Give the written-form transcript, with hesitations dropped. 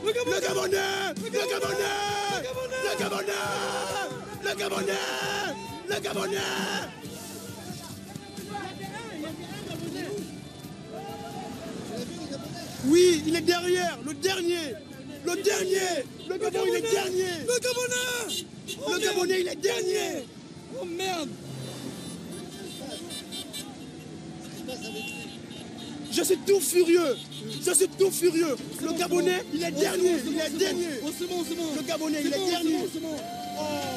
Le Gabonais. Le Gabonais. Oui, il est derrière, le dernier. Le Gabon, il est dernier. Le Gabonais. Le Gabonais, il est dernier. Oh merde. Je suis tout furieux. Le Gabonais, il est dernier. Oh, c'est bon. Le Gabonais, il est dernier. C'est bon. Oh.